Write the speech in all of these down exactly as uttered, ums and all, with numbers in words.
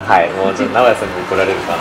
はい、もうちょっと直哉さんに怒られるかな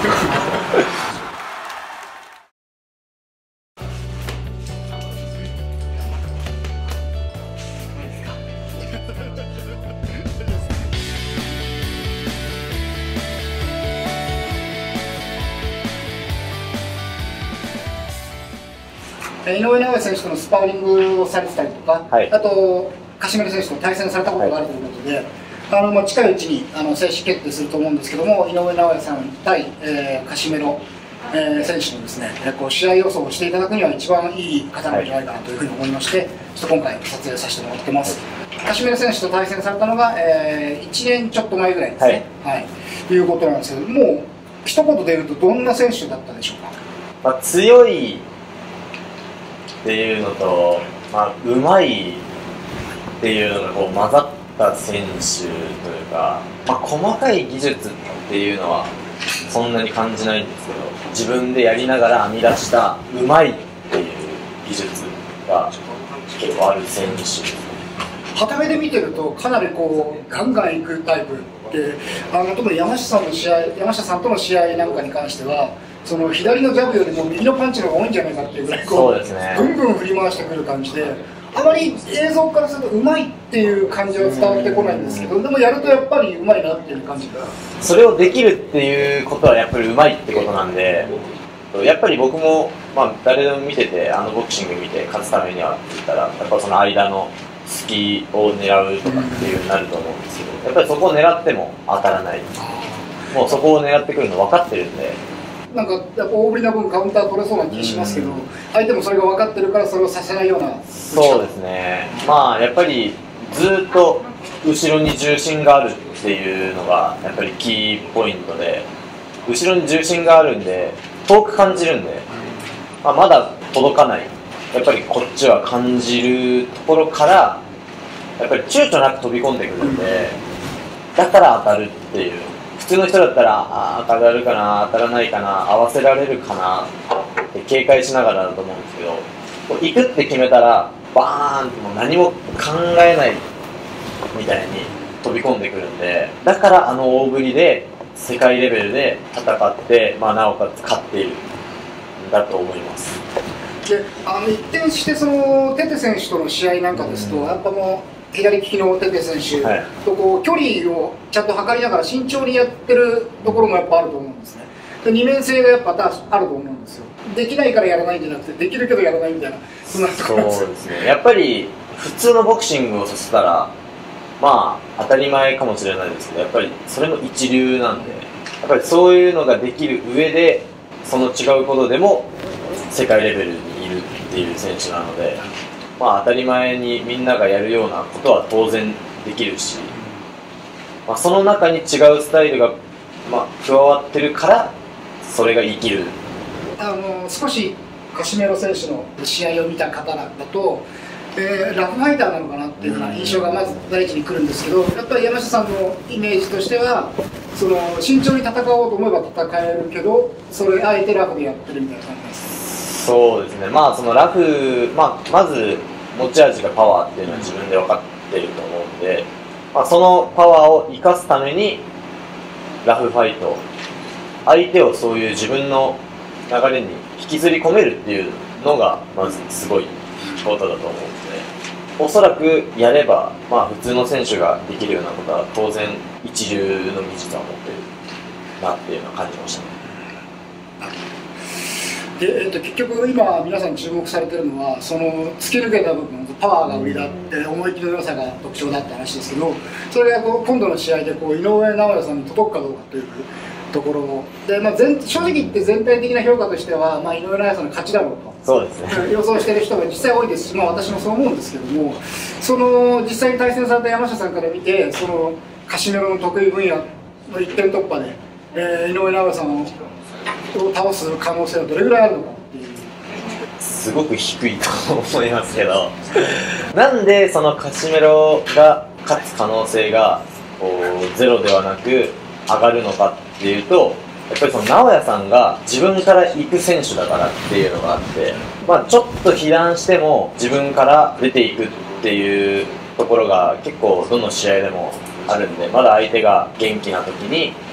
井上尚弥選手とのスパーリングをされてたりとか、はい、あとカシメロ選手と対戦されたことがあるということで、はい、あのまあ、近いうちにあの正式決定すると思うんですけども、井上尚弥さん対、えー、カシメロ、えー、選手のですね、こう試合予想をしていただくには一番いい方なんじゃないかなというふうに思いまして、ちょっと今回撮影させてもらってます。カシメロ選手と対戦されたのが、えー、いちねんちょっと前ぐらいですね、はい、はい、ということなんですけど、もう一言で言うとどんな選手だったでしょうか。 まあ、強いっていうのと、まあ、うまいっていうのがこう混ざった選手というか、まあ、細かい技術っていうのはそんなに感じないんですけど、自分でやりながら編み出したうまいっていう技術が結構ある選手ですね。 傍目で見てるとかなりこうガンガンいくタイプで、あの特に山下さんの試合、山下さんとの試合なんかに関しては、その左のジャブよりも右のパンチの方が多いんじゃないかっていうぐらいこう、そうですね、ぐんぐん振り回してくる感じで、あまり映像からするとうまいっていう感じは伝わってこないんですけど、でもやるとやっぱりうまいなっていう感じが。 それをできるっていうことはやっぱりうまいってことなんで、やっぱり僕も、まあ、誰でも見てて、あのボクシング見て勝つためにはって言ったら、やっぱその間の隙を狙うとかっていうようになると思うんですけど、やっぱりそこを狙っても当たらない、もうそこを狙ってくるの分かってるんで。 なんかやっぱ大振りな分カウンター取れそうな気しますけど、相手もそれが分かってるからそれをさせないような。 そうですね、まあやっぱりずっと後ろに重心があるっていうのがやっぱりキーポイントで、後ろに重心があるんで遠く感じるんで、まあ、まだ届かない、やっぱりこっちは感じるところからやっぱり躊躇なく飛び込んでくるんで、だから当たるっていう。普通の人だったら、あ当たるかな、当たらないかな、合わせられるかなって警戒しながらだと思うんですけど、こう行くって決めたらバーンってもう何も考えないみたいに飛び込んでくるんで、だからあの大振りで世界レベルで戦って、まあ、なおかつ勝っているんだと思います。 であの一転してそのテテ選手との試合なんかですと、やっぱもう左利きのテテ選手とこう距離をちゃんと測りながら慎重にやってるところもやっぱあると思うんですね。で二面性がやっぱあると思うんですよ。できないからやらないんじゃなくて、できるけどやらないみたいな、そんなところです。 そうですね、やっぱり普通のボクシングをさせたらまあ当たり前かもしれないですけど、やっぱりそれの一流なんで、やっぱりそういうのができる上でその違うことでも世界レベルにいるっていう選手なので、まあ、当たり前にみんながやるようなことは当然できるし、まあ、その中に違うスタイルが、まあ、加わってるからそれが生きる。 あの少しカシメロ選手の試合を見た方だと、えー、ラフファイターなのかなっていうような印象がまず第一に来るんですけど、やっぱり山下さんのイメージとしては、その慎重に戦おうと思えば戦えるけど、それあえてラフでやってるみたいな感じです。 そうですね、まあそのラフ、まあ、まず持ち味がパワーっていうのは自分で分かってると思うんで、まあ、そのパワーを生かすためにラフファイト、相手をそういう自分の流れに引きずり込めるっていうのがまずすごいことだと思うんで、おそらくやれば、まあ、普通の選手ができるようなことは当然一流の技術は持ってるなっていうのは感じましたね。 でえー、と結局今皆さん注目されてるのは、その突き抜けた部分、パワーが売りだって、思い切りの良さが特徴だって話ですけど、それがこう今度の試合でこう井上尚弥さんに届くかどうかというところで、まあ、全正直言って全体的な評価としては、まあ、井上尚弥さんの勝ちだろうとそうですね予想している人が実際多いですし、まあ、私もそう思うんですけども、その実際に対戦された山下さんから見て、そのカシメロの得意分野の一点突破で、えー、井上尚弥さんをを倒す可能性はどれぐらいあるのかっていう。 すごく低いと思いますけどなんでそのカシメロが勝つ可能性がこうゼロではなく上がるのかっていうと、やっぱりその直哉さんが自分から行く選手だからっていうのがあって、まあ、ちょっと被弾しても自分から出ていくっていうところが結構どの試合でもあるんで、まだ相手が元気な時に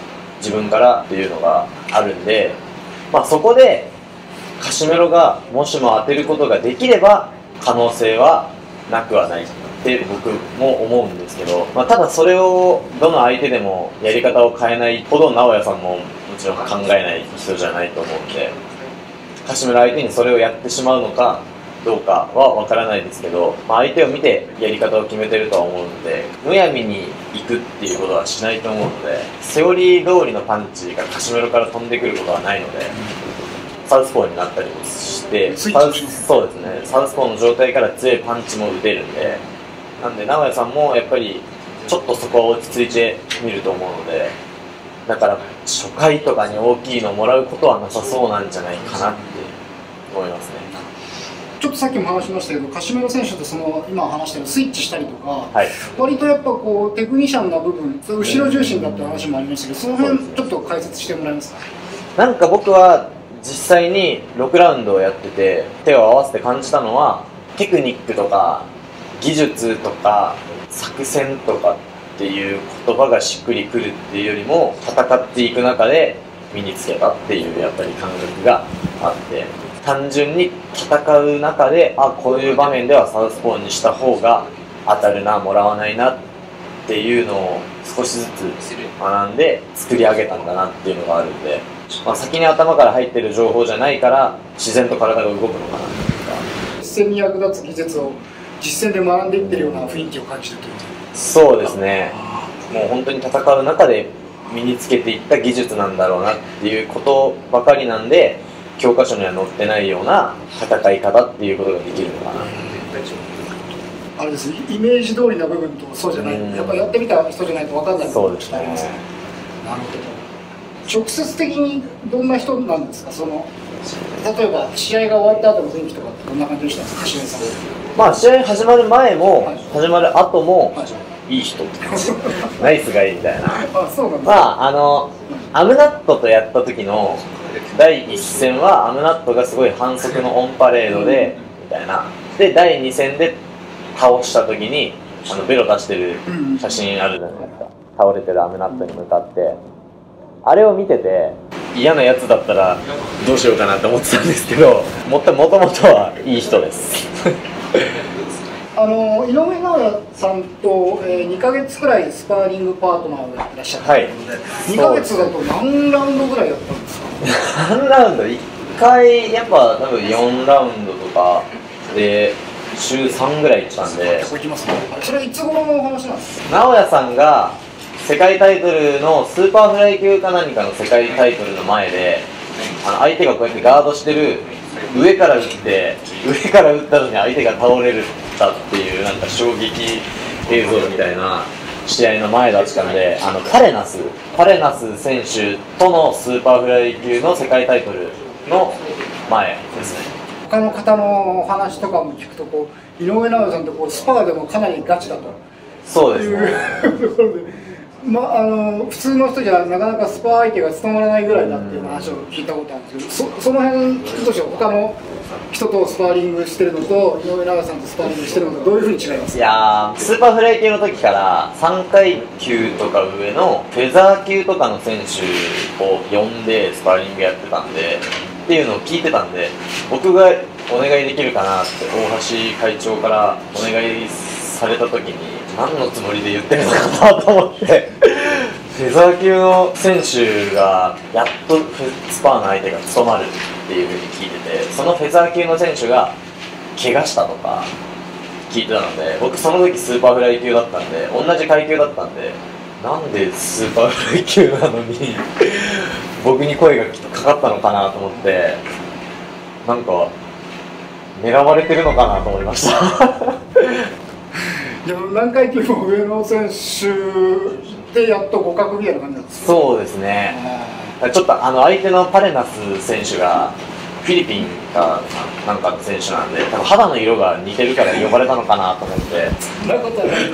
自分からっていうのがあるんで、まあ、そこでカシメロがもしも当てることができれば可能性はなくはないって僕も思うんですけど、まあ、ただそれをどの相手でもやり方を変えないほど直哉さんももちろん考えない人じゃないと思うんで、カシメロ相手にそれをやってしまうのかどうかは分からないですけど、まあ、相手を見てやり方を決めてるとは思うので、むやみに行くっていうことはしないと思うので、セオリー通りのパンチがカシメロから飛んでくることはないので、サウスポーになったりもしてサウスそうですね、サウスポーの状態から強いパンチも打てるんで、なんで直哉さんもやっぱりちょっとそこは落ち着いてみると思うので、だから初回とかに大きいのをもらうことはなさそうなんじゃないかなって思いますね。 ちょっとさっきも話しましたけど、カシメロ選手とその今話したようにスイッチしたりとか、 はい、 割とやっぱこうテクニシャンな部分、後ろ重心だって話もありましたけど、その辺ちょっと解説してもらえますか。 なんか僕は実際にろくラウンドをやってて手を合わせて感じたのは、テクニックとか技術とか作戦とかっていう言葉がしっくりくるっていうよりも、戦っていく中で身につけたっていうやっぱり感覚があって、単純に戦う中で、あ、こういう場面ではサウスポーにした方が当たるな、もらわないなっていうのを少しずつ学んで作り上げたんだなっていうのがあるんで、まあ、先に頭から入ってる情報じゃないから自然と体が動くのかなっていうか、 実践に役立つ技術を実践で学んでいってるような雰囲気を感じるという。 そうですね、もう本当に戦う中で身につけていった技術なんだろうなっていうことばかりなんで、教科書には載ってないような戦い方っていうことができるのかな。 あれですね、イメージ通りな部分とそうじゃない、やっぱやってみた人じゃないと分かんない部分がありますね。なるほど。直接的にどんな人なんですか。その例えば試合が終わった後の雰囲気とかってどんな感じでしたんですか、試合さん。 まあ試合始まる前も、はい、始まる後も、はい、いい人って感じナイスがいいみたいな。 あ、そうなんですか。 まああのアムナットとやった時のだいいっ戦はアムナットがすごい反則のオンパレードでみたいな、でだいに戦で倒した時にあのベロ出してる写真あるじゃないですか、倒れてるアムナットに向かって。あれを見てて嫌なやつだったらどうしようかなって思ってたんですけど、もともとはいい人ですあの井上尚弥さんと、えー、にかげつくらいスパーリングパートナーをやってらっしゃったということで、はい、にかげつだと何ラウンドぐらいやったんですか。 何ラウンドいっかいやっぱ多分よんラウンドとかで週さんぐらい行ったんで。 結構行きますね。それいつ頃のお話なんですか。 直哉さんが世界タイトルのスーパーフライ級か何かの世界タイトルの前で、あの相手がこうやってガードしてる上から打って上から打ったのに相手が倒れるったっていうなんか衝撃映像みたいな試合の前だったんで、あのパレナスパレナス選手とのスーパーフライ級の世界タイトルの前ですね。 他の方のお話とかも聞くと、こう井上尚弥さんってこうスパーでもかなりガチだと。 そうですねまあ、あの普通の人じゃなかなかスパー相手が務まらないぐらいだっていう話を聞いたことあるんですけど、そ, その辺どうでしょう。他の人とスパーリングしてるのと井上尚弥さんとスパーリングしてるのとどういうふうに違いますか。 いやー、スーパーフライ級の時からさんかい級とか上のフェザー級とかの選手を呼んでスパーリングやってたんでっていうのを聞いてたんで、僕がお願いできるかなって大橋会長からお願いされた時に何のつもりで言ってるのかなと思ってフェザー級の選手がやっとスパーの相手が務まるっていう風に聞いてて、そのフェザー級の選手が怪我したとか聞いてたので、僕その時スーパーフライ級だったんで、同じ階級だったんで、なんでスーパーフライ級なのに僕に声がかかったのかなと思って、なんか狙われてるのかなと思いましたでも何階級も上の選手でやっと互角みたいな感じなんですか。 そうですね。ちょっとあの相手のパレナス選手がフィリピンかなんかの選手なんで、多分肌の色が似てるから呼ばれたのかなと思って。 そんなことはない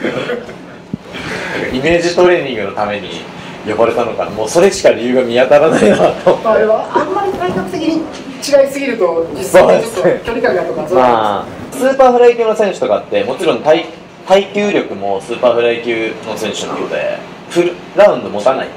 イメージトレーニングのために呼ばれたのかな、もうそれしか理由が見当たらないなと思って。 あれはあんまり体格的に違いすぎると実際にちょっと距離感がとかそういう、 まあ、スーパーフライ級の選手とかってもちろん耐耐久力もスーパーフライ級の選手なのでフルラウンド持たないって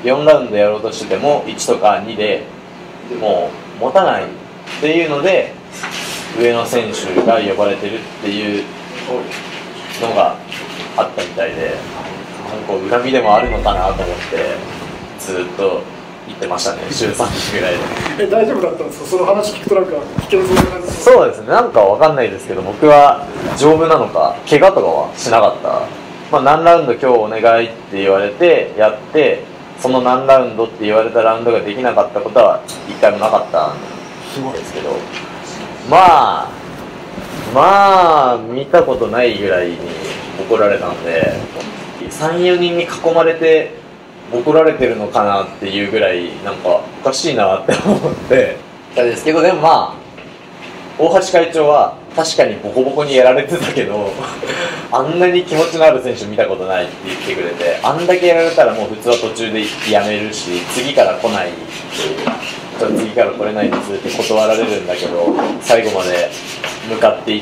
よんラウンドやろうとしててもいちとかにでもう持たないっていうので上の選手が呼ばれてるっていうのがあったみたいで、なんか恨みでもあるのかなと思ってずっと言ってましたね、週さんじぐらいで。 え、大丈夫だったんですか？その話聞くとなんか危険そうな感じです。 そうですね、なんかわかんないですけど、僕は丈夫なのか怪我とかはしなかった。まあ、何ラウンド今日お願いって言われてやって、その何ラウンドって言われたラウンドができなかったことは一回もなかったんですけど、まあまあ見たことないぐらいに怒られたので、さん、よにんに囲まれて怒られてるのかなっていうぐらいなんかおかしいなって思ってたんですけど、でもまあ大橋会長は確かにボコボコにやられてたけどあんなに気持ちのある選手見たことないって言ってくれて、あんだけやられたらもう普通は途中でやめるし、次から来ないってちょっと次から来れないですって断られるんだけど、最後まで向かっていって、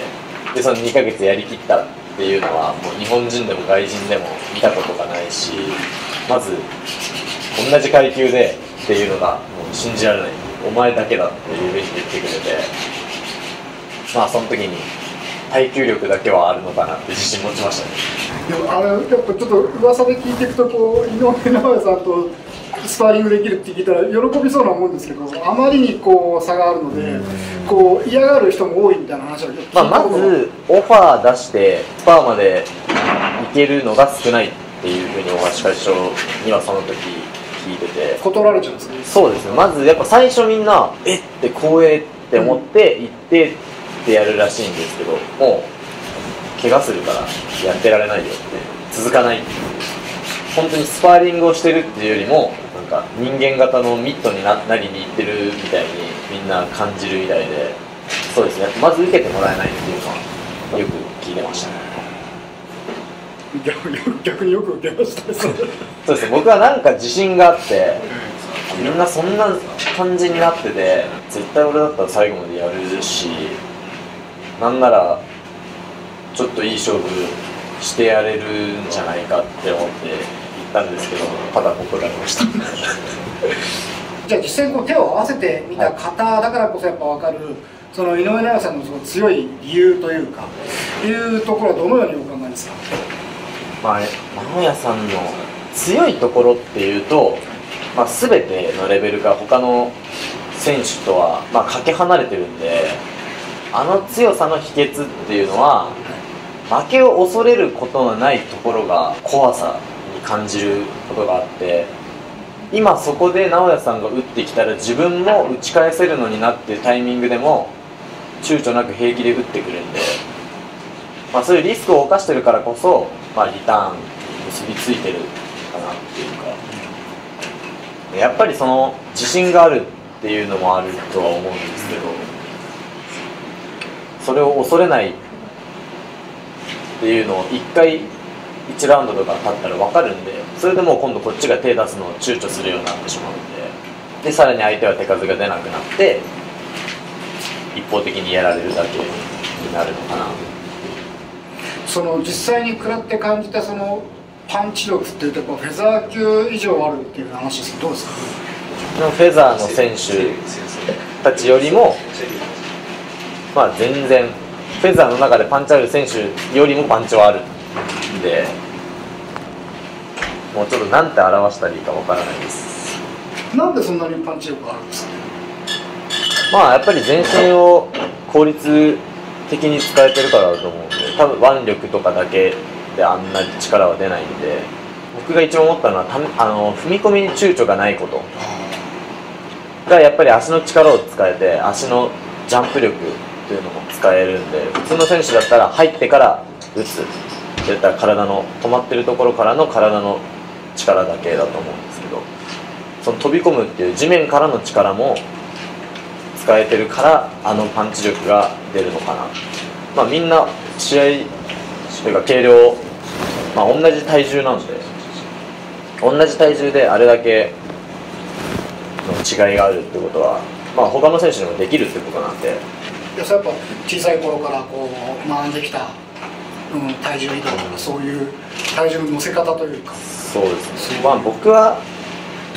でそのにかげつやりきったっていうのはもう日本人でも外人でも見たことがないし、まず同じ階級でっていうのがもう信じられない、お前だけだっていうふうに言ってくれて、まあその時に耐久力だけはあるのかなって自信持ちましたね。 でもあれやっぱちょっと噂で聞いていくと、こう井上尚弥さんとスパーリングできるって聞いたら喜びそうなもんですけど、あまりにこう差があるのでこう嫌がる人も多いみたいな話は聞いたことが、 まあ、まずオファー出してスパーまで行けるのが少ないっていうふうに大橋会長にはその時聞いてて、 断られちゃうんですね。 そうですね、まずやっぱ最初みんなえって光栄って思って行ってってやるらしいんですけど、もう怪我するからやってられないよって、続かないっていう、本当にスパーリングをしてるっていうよりもなんか人間型のミットに な, なりにいってるみたいにみんな感じるみたいで、そうですね、まず受けてもらえないっていうのはよく聞いてましたね。 逆, 逆によく受けましたね。 そうですね、僕はなんか自信があって、みんなそんな感じになってて、絶対俺だったら最後までやるし、なんならちょっといい勝負してやれるんじゃないかって思って行ったんですけど、ただ怒られましたじゃあ実際こう手を合わせてみた方だからこそやっぱ分かる、その井上尚弥さんのその強い理由というかいうところはどのようにお考えですか？ まあ、尚弥さんの強いところっていうと、まあ、全てのレベルが他の選手とは、まあ、かけ離れてるんで、あの強さの秘訣っていうのは負けを恐れることのないところが怖さに感じることがあって、今そこで尚弥さんが打ってきたら自分も打ち返せるのになっていうタイミングでも躊躇なく平気で打ってくるんで、まあ、そういうリスクを冒してるからこそ、まあ、リターンに結びついてるかなっていうか、やっぱりその自信があるっていうのもあるとは思うんですけど、それを恐れないっていうのをいっかいいちラウンドとか経ったら分かるんで、それでもう今度こっちが手出すのを躊躇するようになってしまうんで、でさらに相手は手数が出なくなって一方的にやられるだけになるのかな。 その実際に食らって感じたそのパンチ力っていうとフェザー級以上あるっていう話ですけど、どうですか？ フェザーの選手たちよりも、まあ、全然フェザーの中でパンチある選手よりもパンチはあるんで、もうちょっとなんて表したらいいかわからないです。 なんでそんなにパンチ力あるんですかね？ まあやっぱり全身を効率的に使えてるからだと思うんで、多分腕力とかだけであんなに力は出ないんで、僕が一番思ったのはたあの踏み込みに躊躇がないことが、やっぱり足の力を使えて足のジャンプ力っていうのも使えるんで、普通の選手だったら入ってから打つっていったら体の止まってるところからの体の力だけだと思うんですけど、その飛び込むっていう地面からの力も使えてるからあのパンチ力が出るのかな。まあみんな試合というか軽量、まあ、同じ体重なんで、同じ体重であれだけの違いがあるってことは、まあ他の選手にもできるってことなんで。 いや、それやっぱ小さい頃からこう学んできた、うん、体重移動とかそういう体重の乗せ方というか。 そうですね、まあ僕は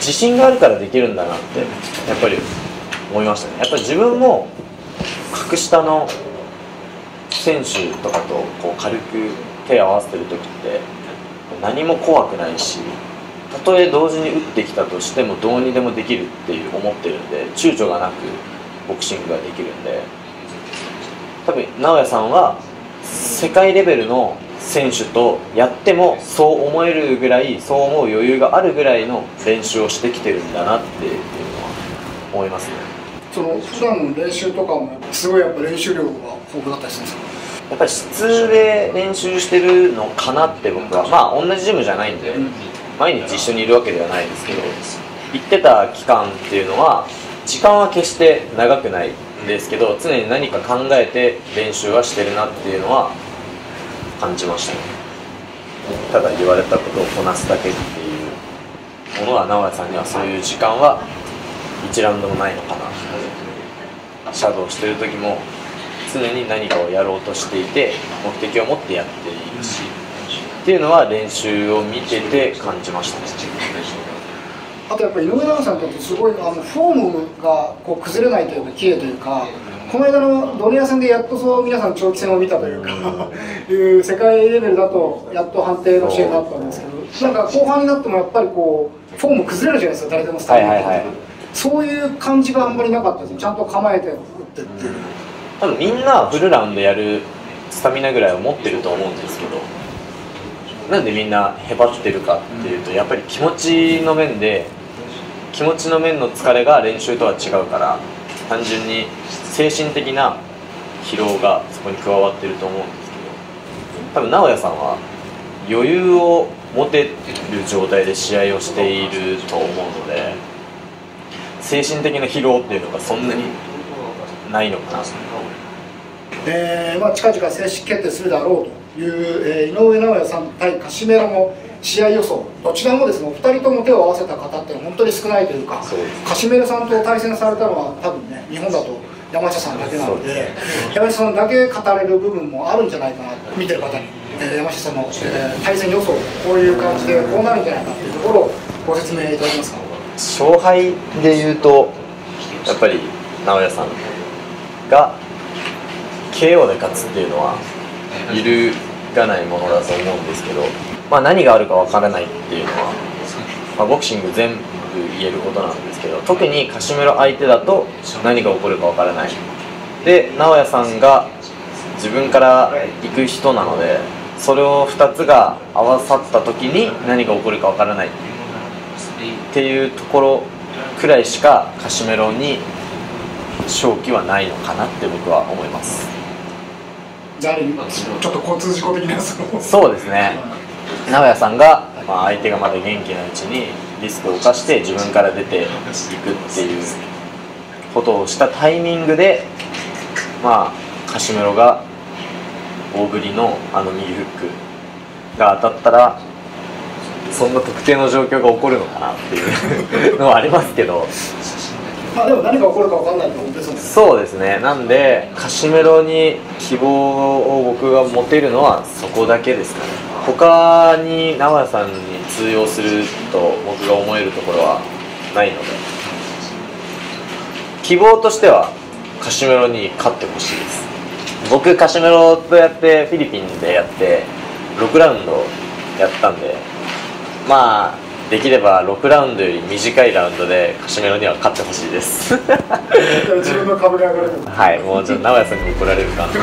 自信があるからできるんだなってやっぱり思いましたね。やっぱり自分も格下の選手とかとこう軽く手を合わせてる時って何も怖くないし、たとえ同時に打ってきたとしてもどうにでもできるっていう思ってるんで、躊躇がなくボクシングができるんで、多分直哉さんは世界レベルの選手とやってもそう思えるぐらい、そう思う余裕があるぐらいの練習をしてきてるんだなっていうのは思いますね。 その普段の練習とかもすごいやっぱ練習量が豊富だったりするんですか？ やっぱり質で練習してるのかなって僕は、まあ同じジムじゃないんで、うん、毎日一緒にいるわけではないですけど、行ってた期間っていうのは時間は決して長くないんですけど、常に何か考えて練習はしてるなっていうのは感じましたね。ただ言われたことをこなすだけっていうものは直哉さんにはそういう時間はいちラウンドもないのかな。シャドウしてる時も常に何かをやろうとしていて目的を持ってやっているしっていうのは練習を見てて感じましたね。 あとやっぱり井上直哉さんってすごいあのフォームがこう崩れないというか綺麗というか、この間のドネア戦でやっとそう皆さん長期戦を見たというかいう世界レベルだとやっと判定の試合になったんですけど、なんか後半になってもやっぱりこうフォーム崩れるじゃないですか、誰でもスタイル、はいはいはい、そういう感じがあんまりなかったですね。ちゃんと構えて打ってっていう、 多分みんなフルラウンドやるスタミナぐらいは持ってると思うんですけど、なんでみんなへばってるかっていうと、やっぱり気持ちの面で気持ちの面の疲れが練習とは違うから、単純に精神的な疲労がそこに加わってると思うんですけど、多分直哉さんは余裕を持てる状態で試合をしていると思うので、精神的な疲労っていうのがそんなにないのかな。 えーまあ、近々正式決定するだろうという、えー、井上尚弥さん対カシメロの試合予想、どちらもですね、お二人とも手を合わせた方っていうのは本当に少ないというか、カシメロさんと対戦されたのは多分ね、日本だと山下さんだけなので、山下さんだけ語れる部分もあるんじゃないかなと、見てる方に、えー、山下さんの、えー、対戦予想、こういう感じでこうなるんじゃないかっていうところをご説明いただけますか。 勝敗でいうと、やっぱり直哉さんが ケーオー で勝つっていうのは揺るがないものだと思うんですけど、まあ、何があるかわからないっていうのは、まあ、ボクシング全部言えることなんですけど、特にカシメロ相手だと何が起こるかわからない。で直哉さんが自分から行く人なので、それをふたつが合わさった時に何が起こるかわからないっていうところくらいしかカシメロに勝機はないのかなって僕は思います。 じゃあちょっと交通事故的なそうですね、直哉さんが、まあ、相手がまだ元気なうちにリスクを冒して自分から出ていくっていうことをしたタイミングで、まあ、カシメロが大振りのあの右フックが当たったらそんな特定の状況が起こるのかなっていうのはありますけど、 まあでも何が起こるか分かんないと思うんですよね。 そうですね。なんでカシメロに希望を僕が持てるのはそこだけですかね。他に直哉さんに通用すると僕が思えるところはないので、希望としてはカシメロに勝ってほしいです。僕カシメロとやってフィリピンでやってろくラウンドやったんで、まあできればろくラウンドより短いラウンドでカシメロには勝ってほしいです自分の株が上がるはい、もうちょっと直哉さんに怒られるかな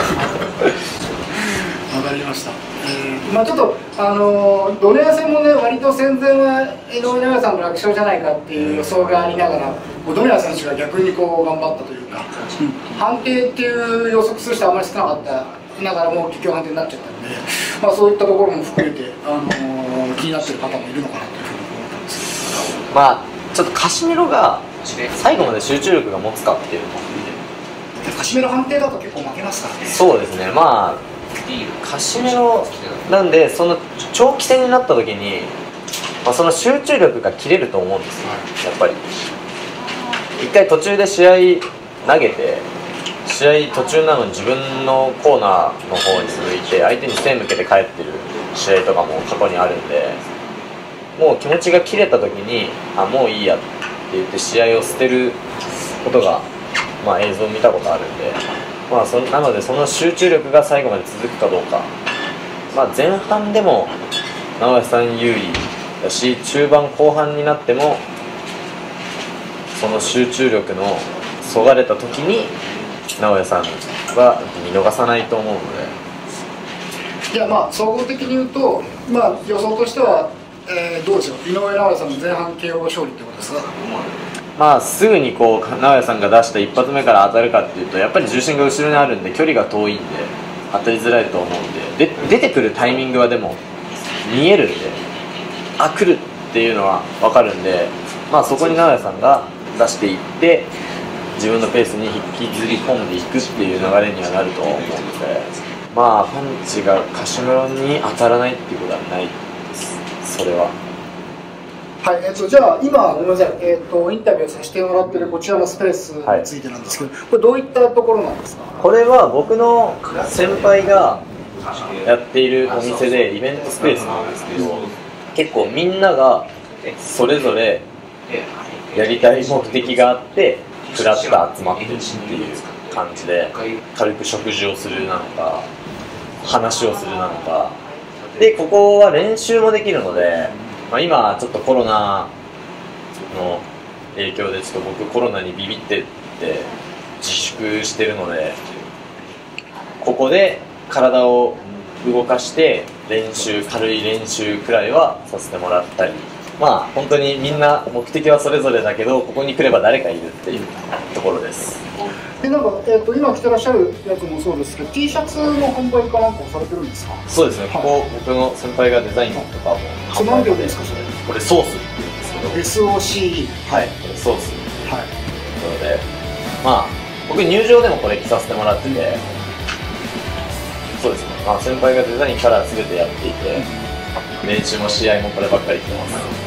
わかりました。えー、まあちょっとあのー、ドネア戦もね、割と戦前は井上尚弥さんの楽勝じゃないかっていう予想がありながら、ドネア選手が逆にこう頑張ったというか、うん、判定っていう予測する人はあまり少なかったながらも結局判定になっちゃったんで、まあ、そういったところも含めて、あのー、気になってる方もいるのかなというふうに思ったんですけど、 まあちょっとカシメロが最後まで集中力が持つかっていうのもカシメロ判定だと結構負けますからね。 そうですね。まあカシメロなんで、その長期戦になった時に、まあ、その集中力が切れると思うんですよ、やっぱり。一回途中で試合投げて、試合途中なのに自分のコーナーの方に向いて相手に背向けて帰ってる試合とかも過去にあるんで、 もう気持ちが切れた時にあもういいやって言って試合を捨てることが、まあ、映像を見たことあるんで、まあ、そなのでその集中力が最後まで続くかどうか、まあ、前半でも直江さん有利だし中盤後半になってもその集中力のそがれた時に直江さんは見逃さないと思うので。 いやまあ総合的に言うと、まあ、予想としては、えー、どうでしょう、井上尚弥さんの前半 ケーオー 勝利ってことですが、 まあすぐにこう直江さんが出した一発目から当たるかっていうとやっぱり重心が後ろにあるんで距離が遠いんで当たりづらいと思うんで、で出てくるタイミングはでも見えるんで、あ来るっていうのは分かるんで、まあそこに直江さんが出していって自分のペースに引きずり込んでいくっていう流れにはなると思うので、まあパンチがカシムロに当たらないっていうことはないです、それは。 はい、えっと、じゃあ今ごめんなさい、えっと、インタビューさせてもらってるこちらのスペースについてなんですけど、はい、これどういったところなんですか？ これは僕の先輩がやっているお店でイベントスペースなんですけど、結構みんながそれぞれやりたい目的があってフラッと集まってるっていう感じで、軽く食事をするなのか話をするなのかで、ここは練習もできるので、まあ、今ちょっとコロナの影響でちょっと僕コロナにビビってって自粛してるので、ここで体を動かして練習、軽い練習くらいはさせてもらったり、まあ本当にみんな目的はそれぞれだけどここに来れば誰かいるっていうところです。 でなんか、えー、と今着てらっしゃるやつもそうですけど T シャツの販売かなんかされてるんですか？ そうですね、ここ僕の先輩がデザインとかも販売。何秒ですかそれ？ これソースって言うんですけどエスオーシーはい、これソースはいなので、まあ僕入場でもこれ着させてもらってて、そうですね、まあ、先輩がデザインから全てやっていて練習も試合もこればっかり着てます。